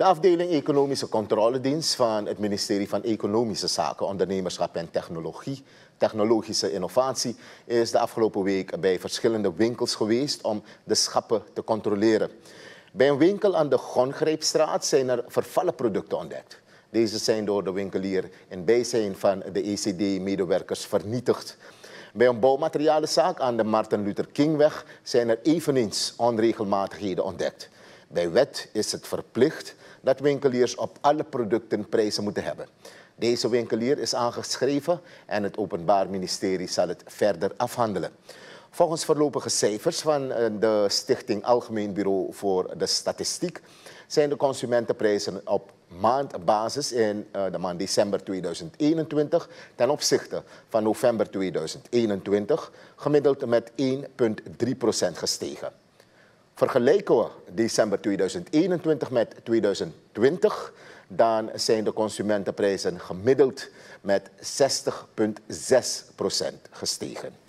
De afdeling Economische Controledienst van het ministerie van Economische Zaken, Ondernemerschap en Technologische Innovatie is de afgelopen week bij verschillende winkels geweest om de schappen te controleren. Bij een winkel aan de Gongrijpstraat zijn er vervallen producten ontdekt. Deze zijn door de winkelier in bijzijn van de ECD-medewerkers vernietigd. Bij een bouwmaterialenzaak aan de Martin Luther Kingweg zijn er eveneens onregelmatigheden ontdekt. Bij wet is het verplicht dat winkeliers op alle producten prijzen moeten hebben. Deze winkelier is aangeschreven en het Openbaar Ministerie zal het verder afhandelen. Volgens voorlopige cijfers van de Stichting Algemeen Bureau voor de Statistiek zijn de consumentenprijzen op maandbasis in de maand december 2021 ten opzichte van november 2021 gemiddeld met 1,3% gestegen. Vergelijken we december 2021 met 2020, dan zijn de consumentenprijzen gemiddeld met 60,6% gestegen.